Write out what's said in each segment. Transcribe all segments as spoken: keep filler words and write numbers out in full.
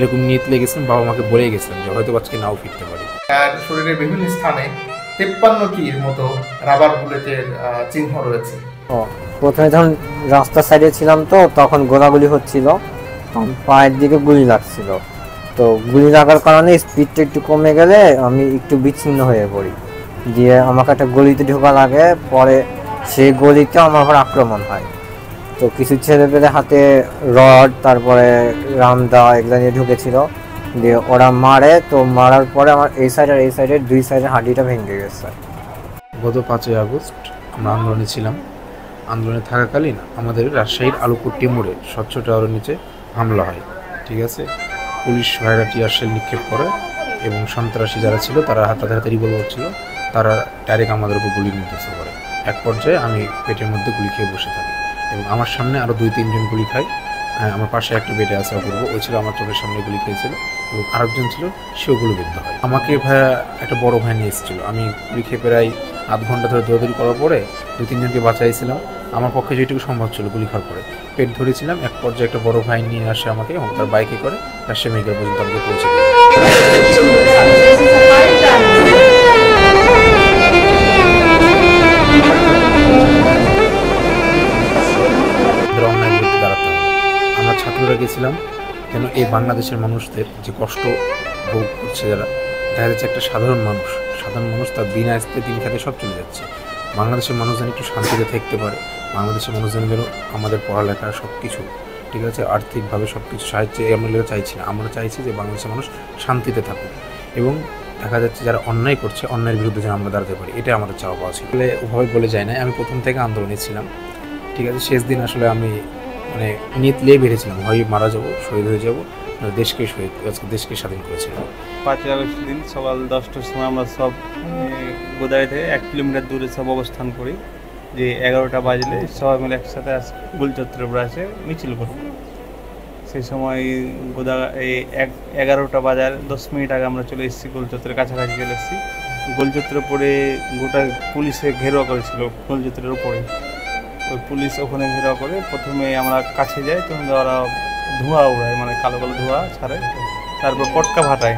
এরকম নিয়ত লেগেছিলাম, বাবা মাকে বলে গেছিলাম যে হয়তো আজকে নাও ফিরতে পারি। আর শরীরের বিভিন্ন স্থানে তেপ্পান্নটির মতো রাবার বুলেটের চিহ্ন রয়েছে। প্রথমে যখন রাস্তার সাইডে ছিলাম তো তখন গোলাগুলি হচ্ছিল, পায়ের দিকে গুলি লাগছিল, তো গুলি লাগার কারণে স্পিডটা একটু কমে গেলে আমি একটু বিচ্ছিন্ন হয়ে পড়ি, দিয়ে আমাকে একটা গলিতে ঢোকা লাগে, পরে সেই গলিতে আমার উপর আক্রমণ হয়। তো কিছু ছেলে পেলে হাতে রড তারপরে রামদা এগুলো নিয়ে ঢুকেছিল, দিয়ে ওরা মারে, তো মারার পরে আমার এই সাইড আর এই সাইডের দুই সাইডের হাঁটিটা ভেঙে গেছে। গত পাঁচই আগস্ট আমরা আন্দোলনে ছিলাম। আন্দোলনে থাকাকালীন আমাদের রাজশাহীর আলুকুট্টি মোড়ে স্বচ্ছ টাওয়ারের নিচে হামলা হয়, ঠিক আছে। পুলিশ ভাইরা টিয়ার শেল নিক্ষেপ করে এবং সন্ত্রাসী যারা ছিল তারা হাতে হাতে রিভলভার ছিল, তারা ডাইরেক্ট আমাদের উপর গুলি নির্দেশ করে। এক পর্যায়ে আমি পেটের মধ্যে গুলি খেয়ে বসে থাকি এবং আমার সামনে আরও দুই তিনজন গুলি খায়। আমার পাশে একটা বেডে আছে অপূর্ব, ওই ছিল আমার চোখের সামনে গুলি খেয়েছিল এবং আরেকজন ছিল সেও গুলিবিদ্ধ হয়। আমাকে ভাইয়া একটা বড় ভাই নিয়ে এসেছিলো। আমি গুলি খেয়ে প্রায় আধ ঘন্টা ধরে দৌড়াদৌড়ি করার পরে দু তিনজনকে বাঁচাইছিলাম। আমার পক্ষে যেটুকু সম্ভব ছিল গুলি খাওয়ার পরে পেট ধরেছিলাম। এক পর্যায়ে একটা বড় ভাই নিয়ে আসে আমাকে এবং তার বাইকে করে রাজশাহী মেডিকেল পর্যন্ত আমাকে পৌঁছে দেয়। অন্যায় বিরুদ্ধে দাঁড়াতে হবে। আমরা ছাত্ররা গেছিলাম যেন এই বাংলাদেশের মানুষদের যে কষ্ট ভোগ করছে, যারা দেখা যাচ্ছে একটা সাধারণ মানুষ সাধারণ মানুষ তার দিন আসতে দিন খাতে সব চলে যাচ্ছে, বাংলাদেশের মানুষ যেন একটু শান্তিতে থাকতে পারে, বাংলাদেশের মানুষ যেন যেন আমাদের পড়ালেখা সব কিছু ঠিক আছে আর্থিকভাবে সব কিছু সাহায্যে আমরা চাইছি না। আমরা চাইছি যে বাংলাদেশের মানুষ শান্তিতে থাকুক এবং দেখা যাচ্ছে যারা অন্যায় করছে অন্যায়ের বিরুদ্ধে যেন আমরা দাঁড়াতে পারি, এটাই আমাদের চাওয়া পাওয়া ছিল। ওভাবে বলে যায় না, আমি প্রথম থেকে আন্দোলনে ছিলাম, ঠিক আছে। শেষ দিন আসলে আমি মানে নিয়ত নিয়ে বেরিয়েছিলাম, হয় মারা যাবো, শহীদ হয়ে যাবো, দেশকে শহীদ আজকে দেশকে স্বাধীন করেছিলাম। পাঁচই আগস্ট দিন সকাল দশটার সময় আমরা সব গোদাই থেকে এক কিলোমিটার দূরে সব অবস্থান করি, যে এগারোটা বাজলে সবাই মিলে একসাথে গোলচত্বরের উপরে আসে মিছিল করব। সেই সময় গোদা এই এক এগারোটা বাজার দশ মিনিট আগে আমরা চলে এসেছি, গোলচত্বরের কাছাকাছি চলে এসেছি। গোলচত্বরের উপরে গোটা পুলিশে ঘেরোয়া করেছিল, গোলচত্বরের উপরে ওই পুলিশ ওখানে ঘেরাও করে। প্রথমে আমরা কাছে যাই, তখন ওরা ধোঁয়া উড়ায়, মানে কালো কালো ধোঁয়া ছাড়ে, তারপর পটকা ফাটায়,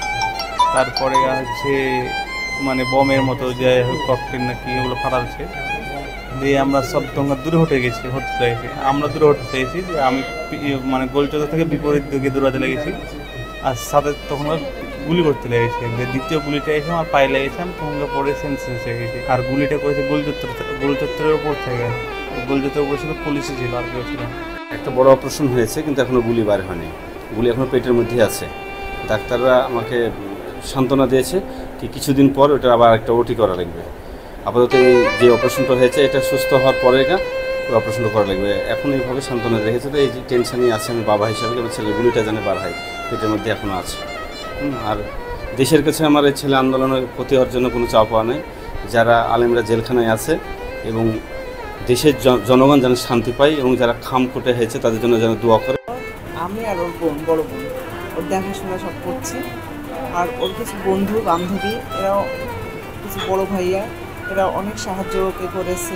তারপরে হচ্ছে মানে বমের মতো যে ককটেল নাকি ওগুলো ফাটাচ্ছে, দিয়ে আমরা সব তোমরা দূরে হটে গেছি হতে চাইছি আমরা দূরে হতে চাইছি যে আমি মানে গোলচত্বর থেকে বিপরীত দিকে দৌড়াতে লেগেছি, আর সাথে তখন গুলি করতে লেগেছে। দ্বিতীয় গুলিটা এসে আমার পায়ে লেগেছে, আমি তখন পরে সেন্সেন্স হয়ে গেছি। আর গুলিটা করেছে গোলচত্বর গোলচত্বরের উপর থেকে, গোলচত্বরের উপর ছিল পুলিশই ছিল, আর কেউ ছিল। একটা বড় অপারেশন হয়েছে কিন্তু এখনও গুলি বার হয়নি, গুলি এখনও পেটের মধ্যেই আছে। ডাক্তাররা আমাকে সান্ত্বনা দিয়েছে কি কিছুদিন পর ওটা আবার একটা ওটি করা লাগবে। আপাতত এই যে অপারেশনটা হয়েছে এটা সুস্থ হওয়ার পরে ওই অপারেশনটা করা লাগবে। এখন এইভাবে সান্ত্বনা রেখেছে, তো এই যে টেনশনই আছে আমি বাবা হিসাবে, আমার ছেলের গুলিটা জানে বার হয়, পেটের মধ্যে এখনও আছে। আর দেশের কাছে আমার এই ছেলে আন্দোলনের প্রতি হওয়ার জন্য কোনো চাপ পাওয়া নেই। যারা আলেমরা জেলখানায় আছে এবং দেশের জনগণ যেন শান্তি পায় এবং যারা খাম কোটে হয়েছে তাদের জন্য যেন দোয়া করে। আমি আর ওর বোন, বড় বোন, ওর দেখাশোনা সব করছি। আর ওর কিছু বন্ধু বান্ধবী, এরাও কিছু বড় ভাইয়া, এরা অনেক সাহায্য ওকে করেছে,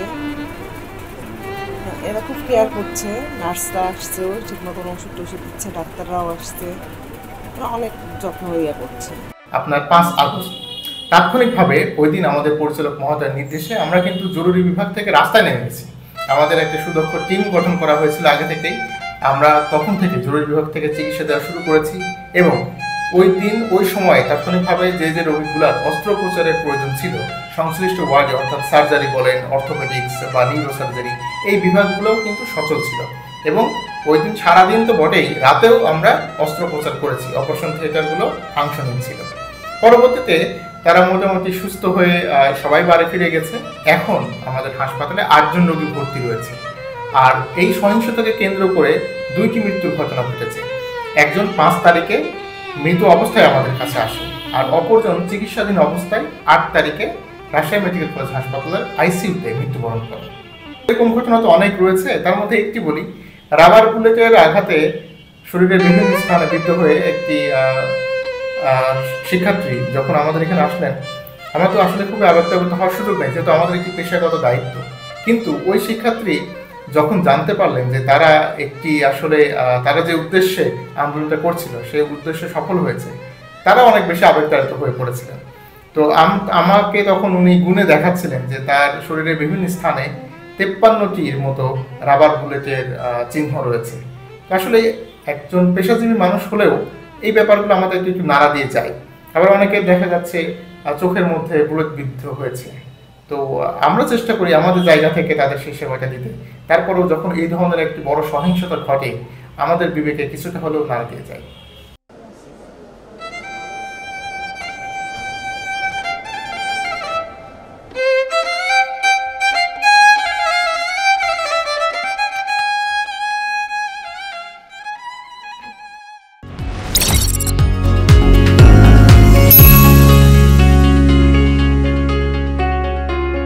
এরা খুব কেয়ার করছে। নার্সরা আসছে, ও ঠিক মতন ওষুধ টষুধ দিচ্ছে, ডাক্তাররাও আসছে, ওরা অনেক যত্ন ইয়া করছে। আপনার পাঁচ আগস্ট তাৎক্ষণিকভাবে ওই দিন আমাদের পরিচালক মহোদয়ের নির্দেশে আমরা কিন্তু জরুরি বিভাগ থেকে রাস্তায় নেমে গেছি। আমাদের একটা সুদক্ষ টিম গঠন করা হয়েছিল আগে থেকেই। আমরা তখন থেকে জরুরি বিভাগ থেকে চিকিৎসা দেওয়া শুরু করেছি এবং ওই দিন ওই সময় তাৎক্ষণিকভাবে যে যে রোগীগুলোর অস্ত্রোপচারের প্রয়োজন ছিল সংশ্লিষ্ট ওয়ার্ডে, অর্থাৎ সার্জারি বলেন, অর্থোপেডিক্স বা নিউরো সার্জারি, এই বিভাগগুলোও কিন্তু সচল ছিল এবং ওই দিন সারাদিন তো বটেই, রাতেও আমরা অস্ত্রোপচার করেছি, অপারেশন থিয়েটারগুলো ফাংশনিং ছিল। পরবর্তীতে তারা মোটামুটি সুস্থ হয়ে সবাই বাড়ি ফিরে গেছে। এখন আমাদের হাসপাতালে আটজন রোগী ভর্তি রয়েছে। আর এই সহিংসতাকে কেন্দ্র করে দুইটি মৃত্যুর ঘটনা ঘটেছে। একজন পাঁচ তারিখে মৃত অবস্থায় আমাদের কাছে আসে, আর অপরজন চিকিৎসাধীন অবস্থায় আট তারিখে রাজশাহী মেডিকেল কলেজ হাসপাতালের আইসিইউতে মৃত্যুবরণ করে। এরকম ঘটনা তো অনেক রয়েছে, তার মধ্যে একটি বলি। রাবার বুলেটের আঘাতে শরীরের বিভিন্ন স্থানে বিদ্ধ হয়ে একটি শিক্ষার্থী যখন আমাদের এখানে আসলেন, আমরা তো আসলে খুব আবেগ হওয়ার সুযোগ নেই, যেহেতু আমাদের একটি পেশাগত দায়িত্ব। কিন্তু ওই শিক্ষার্থী যখন জানতে পারলেন যে তারা একটি আসলে আহ, তারা যে উদ্দেশ্যে আন্দোলনটা করছিল সেই উদ্দেশ্য সফল হয়েছে, তারা অনেক বেশি আবেগতাড়িত হয়ে পড়েছিলেন। তো আম- আমাকে তখন উনি গুণে দেখাচ্ছিলেন যে তার শরীরের বিভিন্ন স্থানে তেপ্পান্নটির মতো রাবার বুলেটের আহ, চিহ্ন রয়েছে। তো আসলে একজন পেশাজীবী মানুষ হলেও এই ব্যাপারগুলো আমাদের একটু একটু নাড়া দিয়ে যায়। আবার অনেকে দেখা যাচ্ছে আহ, চোখের মধ্যে বুলেট বিদ্ধ হয়েছে। তো আহ, আমরা চেষ্টা করি আমাদের জায়গা থেকে তাদের সেই সেবাটা দিতে। তারপরেও যখন এই ধরনের একটি বড় সহিংসতা ঘটে, আমাদের বিবেকে কিছুটা হলেও নাড়া দিয়ে যায়।